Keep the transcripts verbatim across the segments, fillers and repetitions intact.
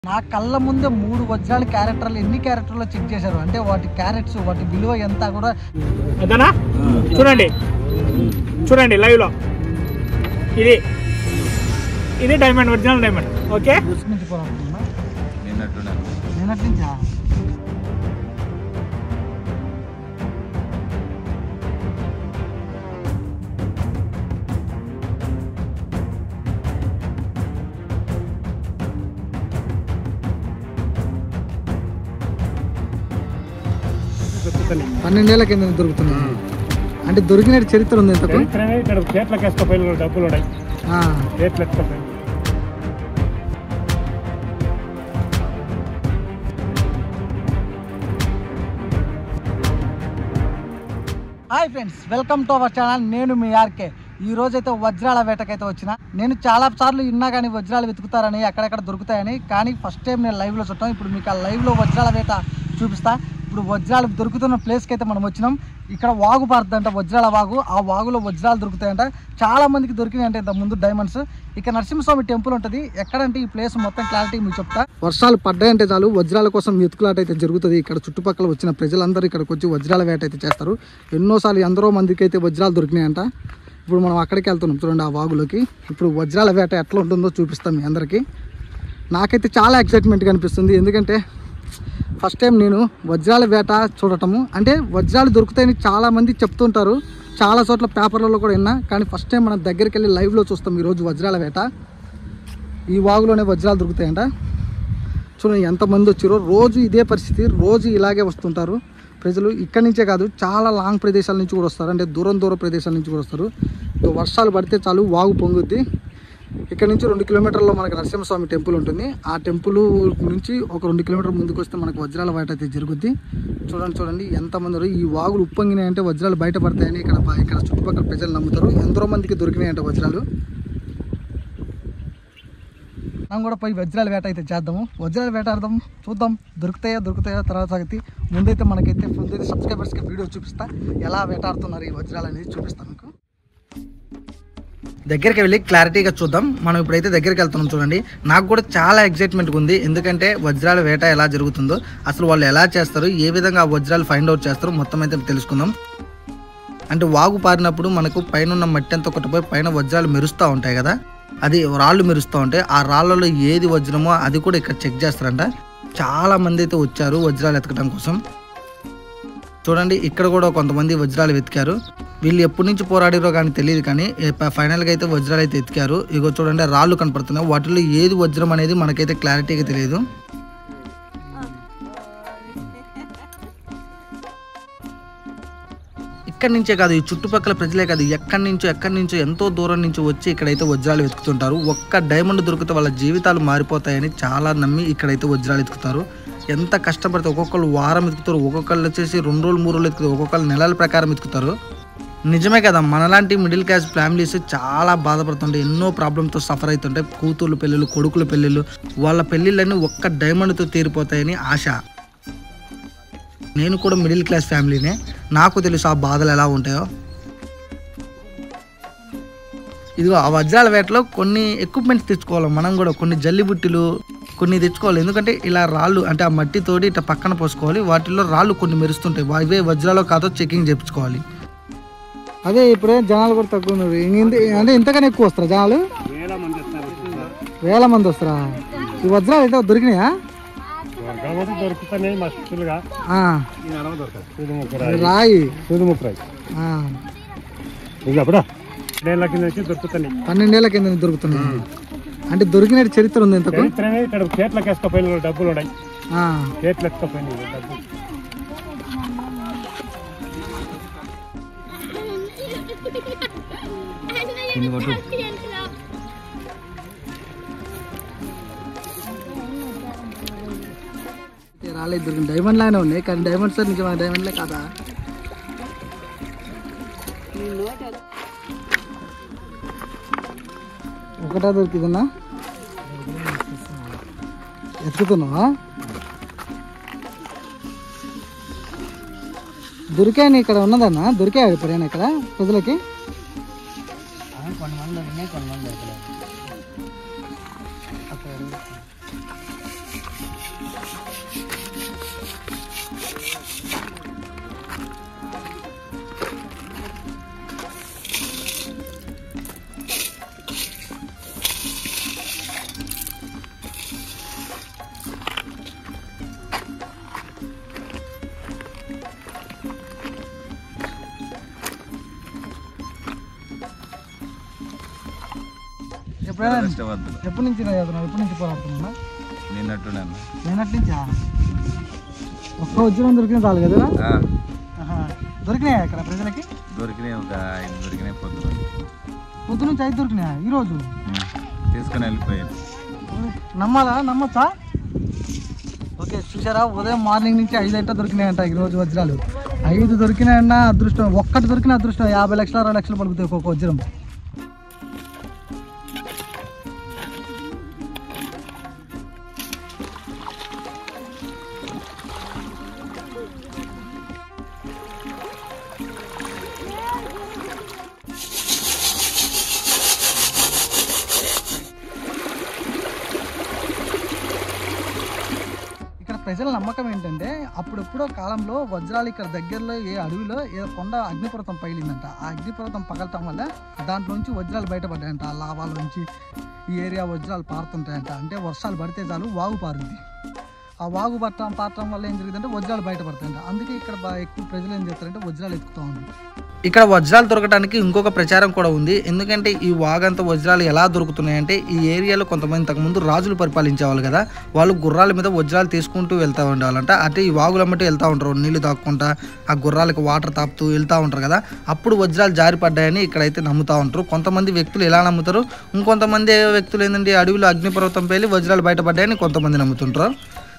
నా కళ్ళ ముందే మూడు వజ్రాల క్యారెక్టర్లు ఎన్ని క్యారెక్టర్లో చెక్ చేశారు అంటే వాటి క్యారెట్స్ వాటి విలువ ఎంత కూడా చూడండి చూడండి లైవ్ లో ఇది ఇది డైమండ్ ఒరిజినల్ డైమండ్. ఓకే నిన్నటి నుంచా పన్నెండేళ్ల కింద దొరుకుతున్నాయి అంటే దొరికిన చరిత్ర ఉంది. డబ్బులు hi friends, welcome to our channel. నేను మీ ఆర్కే. ఈ రోజు అయితే వజ్రాల వేటకైతే వచ్చిన. నేను చాలా సార్లు విన్నా కానీ వజ్రాలు వెతుకుతారని అక్కడెక్కడ దొరుకుతాయని, కానీ ఫస్ట్ టైం నేను లైవ్లో చుట్టాను. ఇప్పుడు మీకు ఆ లైవ్లో వజ్రాల వేట చూపిస్తా. ఇప్పుడు వజ్రాలు దొరుకుతున్న ప్లేస్కి అయితే మనం వచ్చినాం. ఇక్కడ వాగు పారుతుందంట, వజ్రాల వాగు. ఆ వాగులో వజ్రాలు దొరుకుతాయంట. చాలా మందికి దొరికినాయంటే ఇంత ముందు డైమండ్స్. ఇక్కడ నరసింహస్వామి టెంపుల్ ఉంటుంది. ఎక్కడంటే ఈ ప్లేస్ మొత్తం క్లారిటీ మీకు చెప్తా. వర్షాలు పడ్డాయంటే చాలు వజ్రాల కోసం వెతుకులాట అయితే జరుగుతుంది. ఇక్కడ చుట్టుపక్కల వచ్చిన ప్రజలందరూ ఇక్కడికి వచ్చి వజ్రాల వేట అయితే చేస్తారు. ఎన్నోసార్లు ఎందరో మందికి అయితే వజ్రాలు దొరికినాయంట. ఇప్పుడు మనం అక్కడికి వెళ్తున్నాం చూడండి, ఆ వాగులోకి. ఇప్పుడు వజ్రాల వేట ఎట్లా ఉంటుందో చూపిస్తాం మీ అందరికీ. నాకైతే చాలా ఎక్సైట్మెంట్గా అనిపిస్తుంది, ఎందుకంటే ఫస్ట్ టైం నేను వజ్రాల వేట చూడటము. అంటే వజ్రాలు దొరుకుతాయని చాలామంది చెప్తుంటారు, చాలా చోట్ల పేపర్లలో కూడా విన్నా, కానీ ఫస్ట్ టైం మనం దగ్గరికి వెళ్ళి లైవ్లో చూస్తాం ఈరోజు వజ్రాల వేట. ఈ వాగులోనే వజ్రాలు దొరుకుతాయంట. చూడండి ఎంతమంది వచ్చారో. రోజు ఇదే పరిస్థితి, రోజు ఇలాగే వస్తుంటారు ప్రజలు. ఇక్కడి నుంచే కాదు, చాలా లాంగ్ ప్రదేశాల నుంచి కూడా వస్తారు, అంటే దూరం దూర ప్రదేశాల నుంచి కూడా వస్తారు. వర్షాలు పడితే చాలు వాగు పొంగుద్ది. ఇక్కడ నుంచి రెండు కిలోమీటర్లో మనకి నరసింహస్వామి టెంపుల్ ఉంటుంది. ఆ టెంపుల్ నుంచి ఒక రెండు కిలోమీటర్ ముందుకు వస్తే మనకు వజ్రాల వేట అయితే జరుగుద్ది. చూడండి చూడండి ఎంతమంది. ఈ వాగులు ఉప్పొంగినాయంటే వజ్రాలు బయటపడతాయని ఇక్కడ ఇక్కడ చుట్టుపక్కల ప్రజలు నమ్ముతారు. ఎంతో మందికి దొరికినాయంటే వజ్రాలు. మనం కూడా పోయి వజ్రాల వేట అయితే చేద్దాము. వజ్రాల వేట ఆడదాం, చూద్దాం దొరుకుతాయా దొరుకుతాయా తర్వాత సంగతి. ముందైతే మనకైతే ముందైతే సబ్స్క్రైబర్స్కి వీడియో చూపిస్తా, ఎలా వేటాడుతున్నారు ఈ వజ్రాలు అనేది చూపిస్తాను మీకు. దగ్గరికి వెళ్ళి క్లారిటీగా చూద్దాం. మనం ఇప్పుడైతే దగ్గరికి వెళ్తున్నాం. చూడండి, నాకు కూడా చాలా ఎక్సైట్మెంట్గా ఉంది, ఎందుకంటే వజ్రాల వేట ఎలా జరుగుతుందో, అసలు వాళ్ళు ఎలా చేస్తారు, ఏ విధంగా ఆ వజ్రాలు ఫైండ్ అవుట్ చేస్తారో మొత్తం అయితే తెలుసుకుందాం. అంటే వాగు పారినప్పుడు మనకు పైన ఉన్న మట్టి అంతా కొట్టపోయి పైన వజ్రాలు మెరుస్తూ ఉంటాయి కదా, అది రాళ్ళు మెరుస్తూ ఉంటాయి. ఆ రాళ్ళలో ఏది వజ్రమో అది కూడా ఇక్కడ చెక్ చేస్తారంట. చాలా మంది అయితే వచ్చారు వజ్రాలు ఎతకడం కోసం. చూడండి ఇక్కడ కూడా కొంతమంది వజ్రాలు వెతికారు. వీళ్ళు ఎప్పటి నుంచి పోరాడారో కానీ తెలియదు, కానీ ఫైనల్గా అయితే వజ్రాలు అయితే ఎతికారు. ఇగో చూడండి రాళ్ళు కనపడుతున్నాయి, వాటిలో ఏది వజ్రం అనేది మనకైతే క్లారిటీగా తెలియదు. ఇక్కడి నుంచే కాదు, ఈ చుట్టుపక్కల ప్రజలే కాదు, ఎక్కడి నుంచో ఎక్కడి నుంచో ఎంతో దూరం నుంచి వచ్చి ఇక్కడైతే వజ్రాలు వెతుకుతుంటారు. ఒక్క డైమండ్ దొరికితే వాళ్ళ జీవితాలు మారిపోతాయని చాలా నమ్మి ఇక్కడైతే వజ్రాలు వెతుకుతారు. ఎంత కష్టపడితే ఒక్కొక్కరు వారం ఎతుకుతారు, ఒక్కొక్కళ్ళు వచ్చేసి రెండు రోజులు మూడు రోజులు ఎత్తుకుతారు, ఒక్కొక్కరు నెలల ప్రకారం ఎత్తుకుతారు. నిజమే కదా, మనలాంటి మిడిల్ క్లాస్ ఫ్యామిలీస్ చాలా బాధపడుతుంటాయి, ఎన్నో ప్రాబ్లంతో సఫర్ అవుతుంటాయి. కూతుర్లు పెళ్ళిళ్ళు, కొడుకుల పెళ్ళిళ్ళు, వాళ్ళ పెళ్ళిళ్ళన్నీ ఒక్క డైమండ్తో తీరిపోతాయని ఆశ. నేను కూడా మిడిల్ క్లాస్ ఫ్యామిలీనే, నాకు తెలుసు ఆ బాధలు ఎలా ఉంటాయో. ఇదిగో ఆ వజ్రాల వేటలో కొన్ని ఎక్విప్మెంట్స్ తెచ్చుకోవాలి మనం కూడా, కొన్ని జల్లిబుట్టిలు కొన్ని తెచ్చుకోవాలి. ఎందుకంటే ఇలా రాళ్ళు అంటే ఆ మట్టితోటి ఇట్లా పక్కన పోసుకోవాలి, వాటిల్లో రాళ్ళు కొన్ని మెరుస్తుంటాయి, ఇవే వజ్రాలో కాదో చెకింగ్ చేయించుకోవాలి. అదే ఇప్పుడే జనాలు కూడా తక్కువ ఉన్నారు, అంటే ఇంతకన్నా ఎక్కువ వస్తారా జనాలు? వేల మంది వస్తారా? ఈ వజ్రాలు అయితే దొరికినాయా? రాయి పన్నెండేళ్ల కింద దొరుకుతున్నాయి అంటే దొరికిన చరిత్ర ఉంది. ఇంతకు చేతులకు వేసుకపోయిన డబ్బులు ఉన్నాయి, చేతులు ఎత్తుకపోయిన డబ్బులు. రాలేదు, దొరికిన డైమండ్ లానే ఉన్నాయి, కానీ డైమండ్స్ నిజమా డైమండ్లే కాదా? ఒకటా దొరికిందన్నా? ఎత్తుకుతున్నావా? దొరికాయని ఇక్కడ ఉన్నదన్నా? దొరికాయి ఎప్పుడైనా ఇక్కడ ప్రజలకి? కొంతమంది ఎప్పుడైనా ఎప్పటి నుంచి చదువుతున్నావు? ఎప్పటి నుంచి పోరాడుతున్నా? నిన్నట్టున్నా నిన్నటి నుంచా? ఒక్క వజ్రం దొరికిన చాలు కదా? దొరికినాయా ఇక్కడ ప్రజలకి? దొరికినాయి, ఒక ఐదు దొరికినాయి. పొద్దున పొద్దు నుంచి ఐదు దొరికినాయా ఈరోజు? తీసుకొని వెళ్ళిపోయాను. నమ్మాలా? నమ్మచ్చా? ఓకే, చూసారా, ఉదయం మార్నింగ్ నుంచి ఐదు అయితే దొరికినాయంట ఈరోజు వజ్రాలు. ఐదు దొరికినాయన్న అదృష్టం. ఒక్కటి దొరికిన అదృష్టం. యాభై లక్షలు అరవై లక్షలు పలుకుతాయి ఒక్కొక్క వజ్రం. ప్రజల నమ్మకం ఏంటంటే అప్పుడెప్పుడో కాలంలో వజ్రాలు ఇక్కడ దగ్గరలో ఏ అడవిలో ఏ కొండ అగ్నిపర్వతం పగిలిందంట. ఆ అగ్నిపర్వతం పగలటం వల్ల దాంట్లో నుంచి వజ్రాలు బయటపడ్డాయంట. ఆ లావాల నుంచి ఈ ఏరియా వజ్రాలు పారుతుంటాయంట. అంటే వర్షాలు పడితే చాలు వాగు పారుద్ది. ఆ వాగు పట్టడం పారటం వల్ల ఏం జరిగిందంటే వజ్రాలు బయటపడతాయంట. అందుకే ఇక్కడ ఎక్కువ ప్రజలు ఏం చేస్తారంటే వజ్రాలు ఎత్తుకుతూ ఉంటారు. ఇక్కడ వజ్రాలు దొరకడానికి ఇంకొక ప్రచారం కూడా ఉంది. ఎందుకంటే ఈ వాగంతా వజ్రాలు ఎలా దొరుకుతున్నాయంటే ఈ ఏరియాలో కొంతమంది ఇంతకుముందు రాజులు పరిపాలించేవాళ్ళు కదా, వాళ్ళు గుర్రాల మీద వజ్రాలు తీసుకుంటూ వెళ్తూ ఉండేవాళ్ళంట. అంటే ఈ వాగులమ్మటే వెళ్తూ ఉంటారు, నీళ్లు తాక్కుంటా ఆ గుర్రాలకు వాటర్ తాపుతూ వెళ్తూ ఉంటారు కదా, అప్పుడు వజ్రాలు జారిపడ్డాయని ఇక్కడైతే నమ్ముతూ ఉంటారు. కొంతమంది వ్యక్తులు ఎలా నమ్ముతారు, ఇంకొంతమంది వ్యక్తులు ఏంటంటే అడవిలో అగ్నిపర్వతం పేలి వజ్రాలు బయటపడ్డాయని కొంతమంది నమ్ముతుంటారు.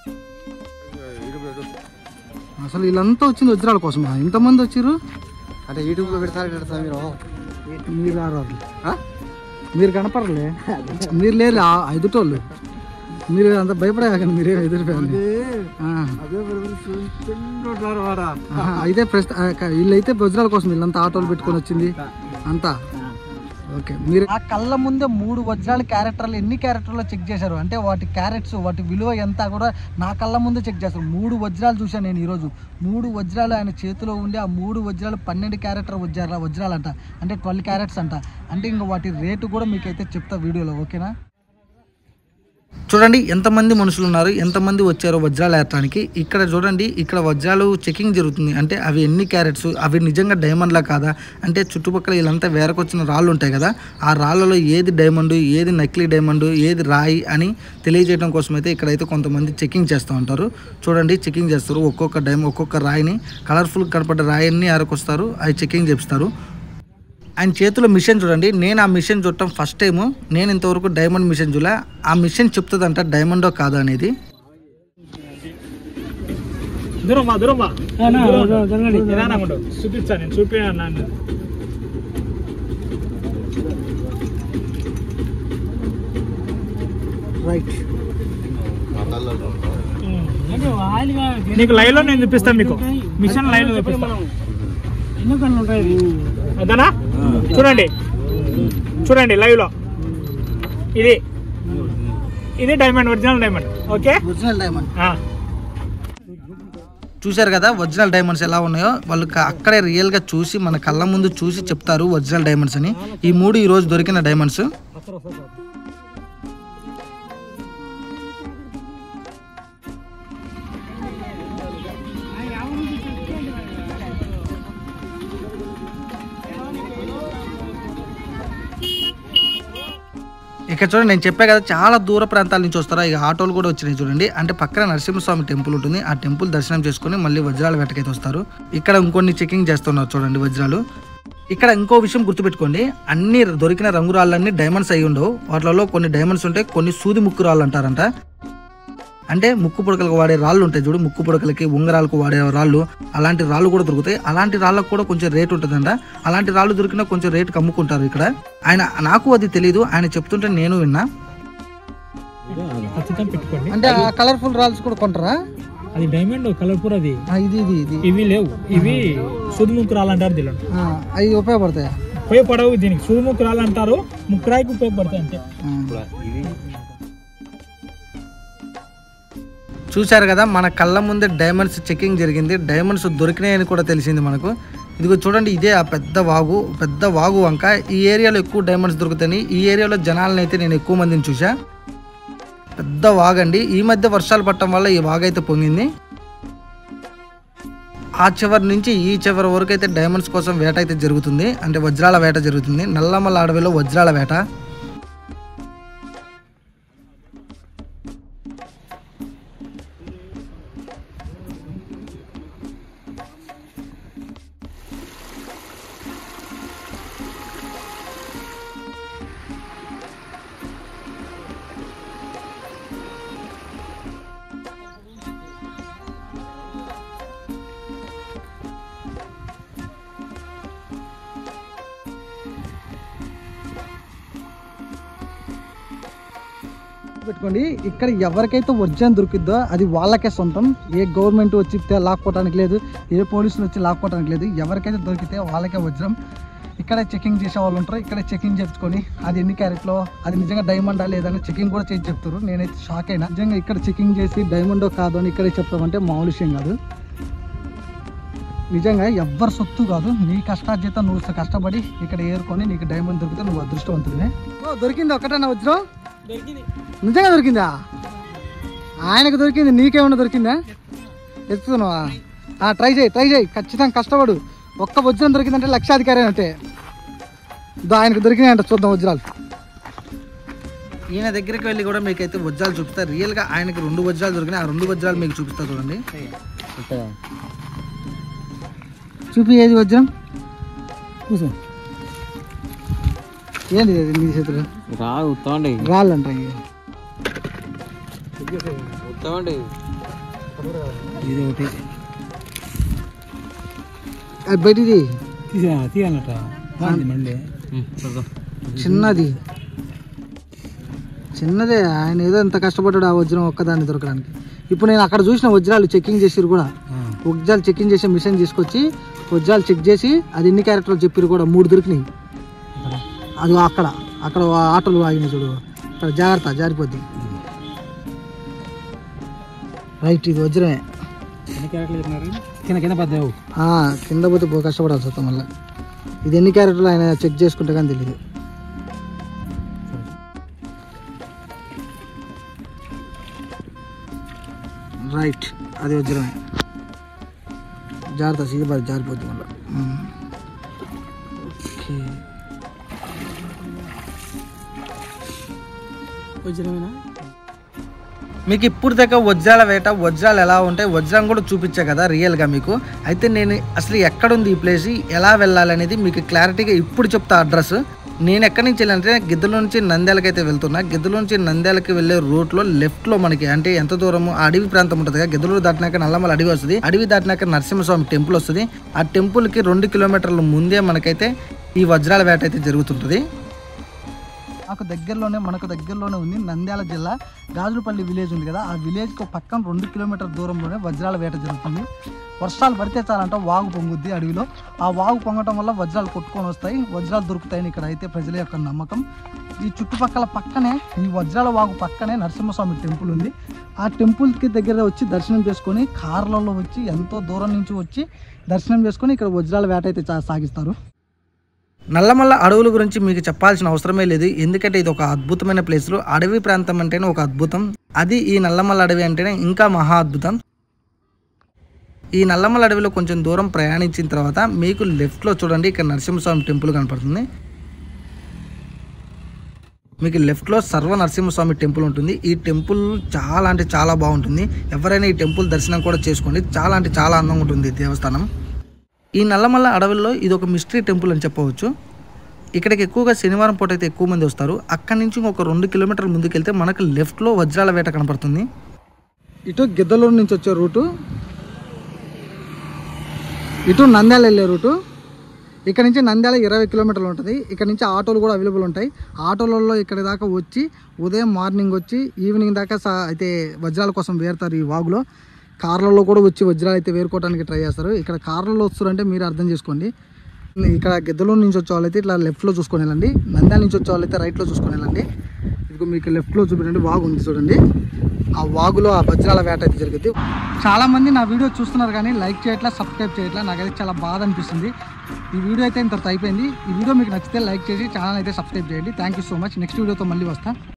అసలు వీళ్ళంతా వచ్చింది వజ్రాల కోసమా? ఇంతమంది వచ్చారు అంటే యూట్యూబ్లో పెడతారు పెడతా మీరు మీరు రారారు, మీరు కనపడలే, మీరు లేరు ఎదుటోళ్ళు, మీరు అంత భయపడేకండి, మీరే ఎదురుపోయారు. అయితే ప్రస్తుతం వీళ్ళైతే వజ్రాల కోసం వీళ్ళంతా ఆటోలు పెట్టుకొని వచ్చింది అంతా. ఓకే, మీరు ఆ కళ్ళ ముందే మూడు వజ్రాల క్యారెక్టర్లు ఎన్ని క్యారెక్టర్లో చెక్ చేశారు అంటే వాటి క్యారెట్స్ వాటి విలువ ఎంత కూడా నా కళ్ళ ముందే చెక్ చేస్తారు. మూడు వజ్రాలు చూశాను నేను ఈరోజు. మూడు వజ్రాలు ఆయన చేతిలో ఉండి ఆ మూడు వజ్రాలు పన్నెండు క్యారెక్టర్ వజ్రాల వజ్రాలు అంట, అంటే ట్వెల్వ్ క్యారెట్స్ అంట. అంటే ఇంకా వాటి రేటు కూడా మీకైతే చెప్తా వీడియోలో, ఓకేనా? చూడండి ఎంతమంది మనుషులు ఉన్నారు, ఎంతమంది వచ్చారో వజ్రాలు ఏర్చడానికి. ఇక్కడ చూడండి, ఇక్కడ వజ్రాలు చెకింగ్ జరుగుతుంది. అంటే అవి ఎన్ని క్యారెట్స్, అవి నిజంగా డైమండ్లా కాదా, అంటే చుట్టుపక్కల వీళ్ళంతా వేరకొచ్చిన రాళ్ళు ఉంటాయి కదా, ఆ రాళ్ళలో ఏది డైమండ్, ఏది నకిలీ డైమండ్, ఏది రాయి అని తెలియజేయడం కోసం అయితే ఇక్కడైతే కొంతమంది చెకింగ్ చేస్తూ ఉంటారు. చూడండి చెకింగ్ చేస్తారు, ఒక్కొక్క డైమండ్ ఒక్కొక్క రాయిని కలర్ఫుల్ కనపడ్డ రాయిని ఏరకొస్తారు, అవి చెకింగ్ చేస్తారు. ఆయన చేతిలో మిషన్ చూడండి, నేను ఆ మిషన్ చూడటం ఫస్ట్ టైము. నేను ఇంతవరకు డైమండ్ మిషన్ చూడలే. ఆ మిషన్ చెప్తుందంట డైమండో కాదా అనేది. చూపిస్తాను నేను చూపించాను. రైట్, నీకు లైవ్ లో నేను చూపిస్తాను, మీకు మిషన్ లైవ్ లో చూపిస్తాను. అదనా చూడండి, చూడండి లైవ్ లో ఇది ఇది diamond, original diamond. Okay, original diamond చూశారు కదా ఒరిజినల్ డైమండ్స్ ఎలా ఉన్నాయో. వాళ్ళు అక్కడే రియల్ గా చూసి మన కళ్ళ ముందు చూసి చెప్తారు ఒరిజినల్ డైమండ్స్ అని. ఈ మూడు ఈ రోజు దొరికిన డైమండ్స్. ఇక్కడ చూడండి, నేను చెప్పా కదా చాలా దూర ప్రాంతాల నుంచి వస్తారా, ఇక ఆటోలు కూడా వచ్చినాయి చూడండి. అంటే పక్కన నరసింహస్వామి టెంపుల్ ఉంటుంది, ఆ టెంపుల్ దర్శనం చేసుకుని మళ్ళీ వజ్రాల వేటకైతే వస్తారు. ఇక్కడ ఇంకొన్ని చెకింగ్ చేస్తున్నారు చూడండి వజ్రాలు. ఇక్కడ ఇంకో విషయం గుర్తుపెట్టుకోండి, అన్ని దొరికిన రంగురాళ్ళన్నీ డైమండ్స్ అయి ఉండవు. వాటిలో కొన్ని డైమండ్స్ ఉంటాయి, కొన్ని సూది ముక్కు రాళ్ళు అంటారంట. అంటే ముక్కు పుడకలకు వాడే రాళ్ళు ఉంటాయి చూడు, ముక్కు పుడకలకి ఉంగరాలకు వాడే రాళ్ళు, అలాంటి రాళ్ళు కూడా దొరుకుతాయి. అలాంటి రాళ్ళకు కూడా కొంచెం రేట్ ఉంటుందంట. అలాంటి రాళ్ళు దొరికినా కొంచెం రేటుకి అమ్ముకుంటారు ఇక్కడ. ఆయన నాకు అది తెలీదు, ఆయన చెప్తుంటే నేను విన్నా. అంటే ఆ కలర్ఫుల్ రాల్స్ కూడా కొంటారా? అది డైమండ్ కలర్ఫుల్, అది ఇది ఇది ఇది ఇవి లేవు, ఇవి సుదుముక్కు రాళ్ళంటారు. దీనిలో అవి ఉపయోగపడతాయా? ఉపయోగపడవు, దీనికి సుదుముక్కు రాళ్ళంటారు, ముక్కరాయికి ఉపయోగపడతాయి అంతే. చూశారు కదా, మన కళ్ళ ముందే డైమండ్స్ చెకింగ్ జరిగింది. డైమండ్స్ దొరికినాయని కూడా తెలిసింది మనకు. ఇదిగో చూడండి, ఇదే ఆ పెద్ద వాగు, పెద్ద వాగు వంక. ఈ ఏరియాలో ఎక్కువ డైమండ్స్ దొరుకుతాయి. ఈ ఏరియాలో జనాలను అయితే నేను ఎక్కువ మందిని చూసా. పెద్ద వాగండి. ఈ మధ్య వర్షాలు పడటం వల్ల ఈ వాగు అయితే పొంగింది. ఆ చివరి నుంచి ఈ చివరి వరకు అయితే డైమండ్స్ కోసం వేట అయితే జరుగుతుంది, అంటే వజ్రాల వేట జరుగుతుంది. నల్లమల్ల అడవిలో వజ్రాల వేట. పెట్టుకోండి, ఇక్కడ ఎవరికైతే ఒరిజినల్ దొరికిద్దో అది వాళ్ళకే సొంతం. ఏ గవర్నమెంట్ వచ్చి లాక్కోవడానికి లేదు, ఏ పోలీసులు వచ్చి లాక్కోవడానికి లేదు. ఎవరికైతే దొరికితే వాళ్ళకే వజ్రం. ఇక్కడే చెకింగ్ చేసే వాళ్ళు ఉంటారు, ఇక్కడే చెకింగ్ చేసుకొని అది ఎన్ని క్యారెట్లో, అది నిజంగా డైమండా లేదని చెకింగ్ కూడా చేసి చెప్తారు. నేనైతే షాక్ అయినా. నిజంగా ఇక్కడ చెకింగ్ చేసి డైమండో కాదు అని ఇక్కడే చెప్తామంటే మామూలు విషయం కాదు. నిజంగా ఎవ్వరు సొత్తు కాదు, నీ కష్టార్జిత నువ్వు కష్టపడి ఇక్కడ ఏరుకొని నీకు డైమండ్ దొరికితే నువ్వు అదృష్టవంతుడినే. దొరికింది ఒక్కటన్నా వజ్రం? నిజంగా దొరికిందా? ఆయనకు దొరికింది, నీకేమన్నా దొరికిందా? ఎత్తుతున్నావా? ట్రై చేయి ట్రై చేయి ఖచ్చితంగా కష్టపడు. ఒక్క వజ్రం దొరికిందంటే లక్షాధికారి అంటే. ఆయనకు దొరికినాయంట, చూద్దాం వజ్రాలు. ఈయన దగ్గరికి వెళ్ళి కూడా మీకైతే వజ్రాలు చూపిస్తారు. రియల్గా ఆయనకి రెండు వజ్రాలు దొరికినాయి, ఆ రెండు వజ్రాలు మీకు చూపిస్తా చూడండి. చూపి ఏది వజ్రం? కూర్చో. ఏంటి నీ చేతులు? రాళ్ళు అంటాయి. ఇది ఒకటి బయటిది చిన్నది చిన్నదే. ఆయన ఏదో ఎంత కష్టపడ్డాడు ఆ వజ్రం ఒక్కదాన్ని దొరకడానికి. ఇప్పుడు నేను అక్కడ చూసిన వజ్రాలు చెకింగ్ చేసిరు కూడా. వజ్రాలు చెకింగ్ చేసే మిషన్ తీసుకొచ్చి వజ్రాలు చెక్ చేసి అది ఎన్ని క్యారెక్టర్లు చెప్పిరు కూడా. మూడు దొరికినాయి. అది అక్కడ అక్కడ ఆటోలు ఆగినాయి చూడు, అక్కడ జాగ్రత్త జారిపోద్ది. రైట్, ఇది వజ్రమే. కింద పోతే బాగా కష్టపడాల్సి వస్తాం మళ్ళీ. ఇది ఎన్ని క్యారెక్టర్లు ఆయన చెక్ చేసుకుంటే కానీ తెలియదు. రైట్, అది వజ్రమే. జాగ్రత్త, సీజబాద్ జారిపోద్ది మళ్ళీ. ఓకే, వజ్రమేనా? మీకు ఇప్పుడు దాకా వజ్రాల వేట, వజ్రాలు ఎలా ఉంటాయి, వజ్రం కూడా చూపించా కదా రియల్గా మీకు. అయితే నేను అసలు ఎక్కడుంది ఈ ప్లేస్, ఎలా వెళ్ళాలనేది మీకు క్లారిటీగా ఇప్పుడు చెప్తా. అడ్రస్ నేను ఎక్కడి నుంచి వెళ్ళాలంటే గిద్దల నుంచి నంద్యాలకి అయితే వెళ్తున్నా. గిద్దల నుంచి నంద్యాలకి వెళ్ళే రూట్లో లెఫ్ట్లో మనకి అంటే ఎంత దూరము అడవి ప్రాంతం ఉంటుంది కదా. గిద్దలూరు దాటినాక నల్లమల అడవి వస్తుంది, అడవి దాటినాక నరసింహస్వామి టెంపుల్ వస్తుంది. ఆ టెంపుల్కి రెండు కిలోమీటర్ల ముందే మనకైతే ఈ వజ్రాల వేట అయితే జరుగుతుంటుంది. నాకు దగ్గరలోనే మనకు దగ్గరలోనే ఉంది నంద్యాల జిల్లా గాజులపల్లి విలేజ్ ఉంది కదా. ఆ విలేజ్కి పక్కన రెండు కిలోమీటర్ దూరంలోనే వజ్రాల వేట జరుగుతుంది. వర్షాలు పడితే చాలంట వాగు పొంగుద్ది అడవిలో. ఆ వాగు పొంగటం వల్ల వజ్రాలు కొట్టుకొని వస్తాయి, వజ్రాలు దొరుకుతాయని ఇక్కడ అయితే ప్రజల యొక్క నమ్మకం. ఈ చుట్టుపక్కల పక్కనే ఈ వజ్రాల వాగు పక్కనే నరసింహస్వామి టెంపుల్ ఉంది. ఆ టెంపుల్కి దగ్గర వచ్చి దర్శనం చేసుకొని కార్లలో వచ్చి ఎంతో దూరం నుంచి వచ్చి దర్శనం చేసుకొని ఇక్కడ వజ్రాల వేట అయితే సాగిస్తారు. నల్లమల్ల అడవుల గురించి మీకు చెప్పాల్సిన అవసరమే లేదు, ఎందుకంటే ఇది ఒక అద్భుతమైన ప్లేస్లు. అడవి ప్రాంతం అంటేనే ఒక అద్భుతం, అది ఈ నల్లమల్ల అడవి అంటేనే ఇంకా మహా అద్భుతం. ఈ నల్లమల్ల అడవిలో కొంచెం దూరం ప్రయాణించిన తర్వాత మీకు లెఫ్ట్లో చూడండి, ఇక్కడ నరసింహస్వామి టెంపుల్ కనపడుతుంది. మీకు లెఫ్ట్లో సర్వ నరసింహస్వామి టెంపుల్ ఉంటుంది. ఈ టెంపుల్ చాలా అంటే చాలా బాగుంటుంది. ఎవరైనా ఈ టెంపుల్ దర్శనం కూడా చేసుకోండి, చాలా అంటే చాలా అందంగా ఉంటుంది దేవస్థానం. ఈ నల్లమల్ల అడవుల్లో ఇది ఒక మిస్టరీ టెంపుల్ అని చెప్పవచ్చు. ఇక్కడికి ఎక్కువగా శనివారం పూట అయితే ఎక్కువ మంది వస్తారు. అక్కడి నుంచి ఒక రెండు కిలోమీటర్ల ముందుకు వెళ్తే మనకు లెఫ్ట్లో వజ్రాల వేట కనపడుతుంది. ఇటు గిద్దలూరు నుంచి వచ్చే రూటు, ఇటు నంద్యాల వెళ్ళే రూటు. ఇక్కడ నుంచి నంద్యాల ఇరవై కిలోమీటర్లు ఉంటుంది. ఇక్కడ నుంచి ఆటోలు కూడా అవైలబుల్ ఉంటాయి. ఆటోలలో ఇక్కడి దాకా వచ్చి ఉదయం మార్నింగ్ వచ్చి ఈవినింగ్ దాకా అయితే వజ్రాల కోసం వేరుతారు ఈ వాగులో. కార్లలో కూడా వచ్చి వజ్రాలు అయితే వేరుకోవడానికి ట్రై చేస్తారు. ఇక్కడ కార్లలో వస్తారంటే మీరు అర్థం చేసుకోండి. ఇక్కడ గిద్దలూరు నుంచి వచ్చే వాళ్ళైతే ఇట్లా లెఫ్ట్లో చూసుకొని వెళ్ళండి, నంద్యాల నుంచి వచ్చే వాళ్ళైతే రైట్లో చూసుకొని వెళ్ళండి. ఇది మీకు లెఫ్ట్లో చూపించండి, వాగు ఉంది చూడండి. ఆ వాగులో ఆ వజ్రాల వేట అయితే జరుగుతుంది. చాలామంది నా వీడియో చూస్తున్నారు కానీ లైక్ చేయట్లా, సబ్స్క్రైబ్ చేయట్లా. నాకైతే చాలా బాధ అనిపిస్తుంది. ఈ వీడియో అయితే ఇంత అయిపోయింది. ఈ వీడియో మీకు నచ్చితే లైక్ చేసి ఛానల్ అయితే సబ్స్క్రైబ్ చేయండి. Thank you so much. Next వీడియోతో మళ్ళీ వస్తా.